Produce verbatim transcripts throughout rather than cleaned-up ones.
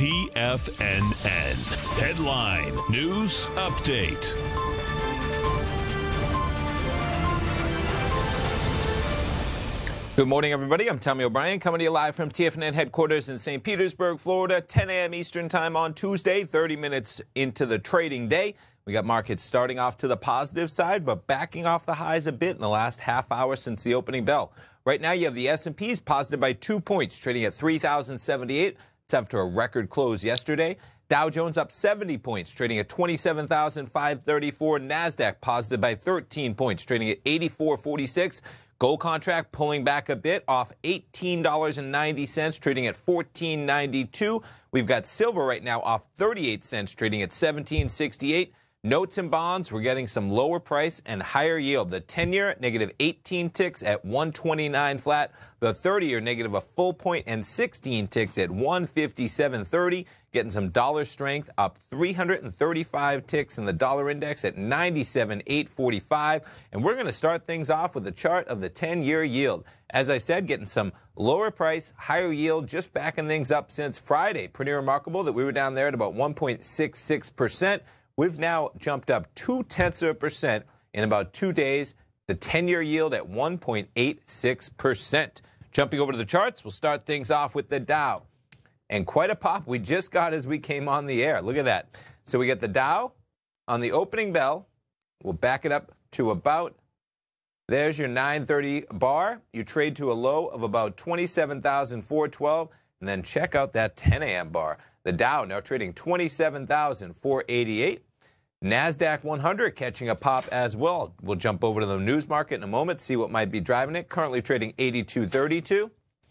T F N N. Headline News Update. Good morning, everybody. I'm Tommy O'Brien, coming to you live from T F N N headquarters in Saint Petersburg, Florida, ten a m Eastern time on Tuesday, thirty minutes into the trading day. We got markets starting off to the positive side, but backing off the highs a bit in the last half hour since the opening bell. Right now, you have the S and P's positive by two points, trading at three thousand seventy-eight. It's after a record close yesterday. Dow Jones up seventy points, trading at twenty-seven thousand five hundred thirty-four. NASDAQ positive by thirteen points, trading at eighty-four forty-six. Gold contract pulling back a bit off eighteen dollars and ninety cents, trading at fourteen ninety-two. We've got silver right now off thirty-eight cents, trading at seventeen sixty-eight. Notes and bonds, we're getting some lower price and higher yield. The ten-year negative eighteen ticks at one twenty-nine flat. The thirty-year negative a full point and sixteen ticks at one fifty-seven thirty. Getting some dollar strength, up three hundred thirty-five ticks in the dollar index at ninety-seven eight forty-five. And we're going to start things off with a chart of the ten-year yield. As I said, getting some lower price, higher yield, just backing things up since Friday. Pretty remarkable that we were down there at about one point six six percent. We've now jumped up two-tenths of a percent in about two days. The ten-year yield at one point eight six percent. Jumping over to the charts, we'll start things off with the Dow. And quite a pop we just got as we came on the air. Look at that. So we get the Dow on the opening bell. We'll back it up to about, there's your nine thirty bar. You trade to a low of about twenty-seven thousand four hundred twelve. And then check out that ten a m bar. The Dow now trading twenty-seven thousand four hundred eighty-eight. NASDAQ one hundred catching a pop as well. We'll jump over to the news market in a moment, see what might be driving it. Currently trading eighty-two thirty-two.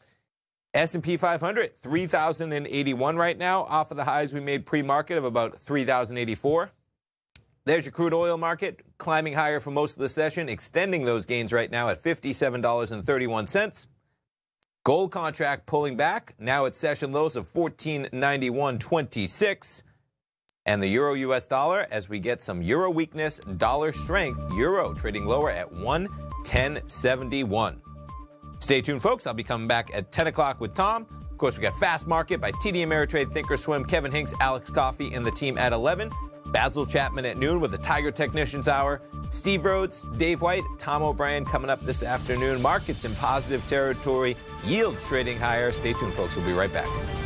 S and P five hundred, three thousand eighty-one right now, off of the highs we made pre-market of about three thousand eighty-four. There's your crude oil market, climbing higher for most of the session, extending those gains right now at fifty-seven dollars and thirty-one cents. Gold contract pulling back, now at session lows of fourteen ninety-one twenty-six. And the euro U S dollar, as we get some euro weakness, dollar strength, euro trading lower at one ten seventy-one. Stay tuned, folks. I'll be coming back at ten o'clock with Tom. Of course, we got Fast Market by T D Ameritrade, Thinkorswim, Kevin Hinks, Alex Coffey, and the team at eleven. Basil Chapman at noon with the Tiger Technicians Hour. Steve Rhodes, Dave White, Tom O'Brien coming up this afternoon. Markets in positive territory. Yields trading higher. Stay tuned, folks. We'll be right back.